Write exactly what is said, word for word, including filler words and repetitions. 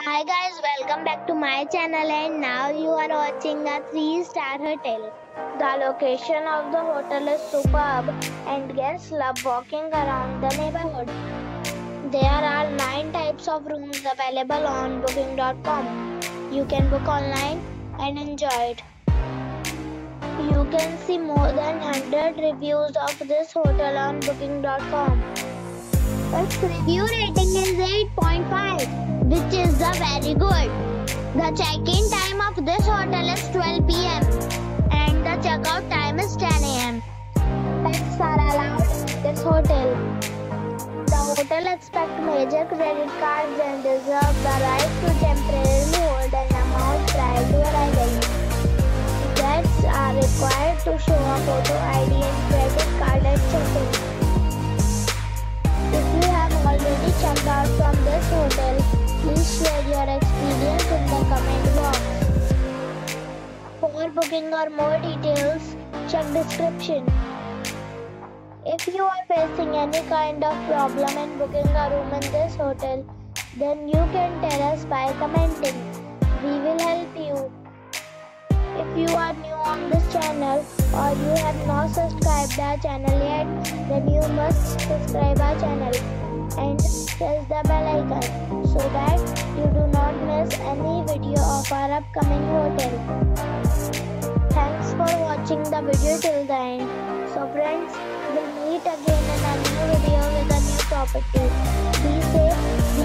Hi guys, welcome back to my channel and now you are watching a three star hotel. The location of the hotel is superb and guests love walking around the neighborhood. There are nine types of rooms available on booking dot com. You can book online and enjoy it. You can see more than one hundred reviews of this hotel on booking dot com. Its review rating is eight point five, which is the very good. The check-in time of this hotel is twelve p m and the check-out time is ten a m Pets are allowed in this hotel. The hotel expects major credit cards and reserves the right to temporarily hold an amount prior to arrival. Guests are required to show a photo I D and credit card at check-in. If you have already checked out from this hotel, please share your experience in the comment box. For booking or more details, check description. If you are facing any kind of problem in booking a room in this hotel, then you can tell us by commenting. We will help you. If you are new on this channel or you have not subscribed our channel yet, then you must subscribe our channel and press the bell icon so that you do not miss any video of our upcoming hotel. Thanks for watching the video till the end. So friends, we'll meet again in a new video with a new property. Be safe.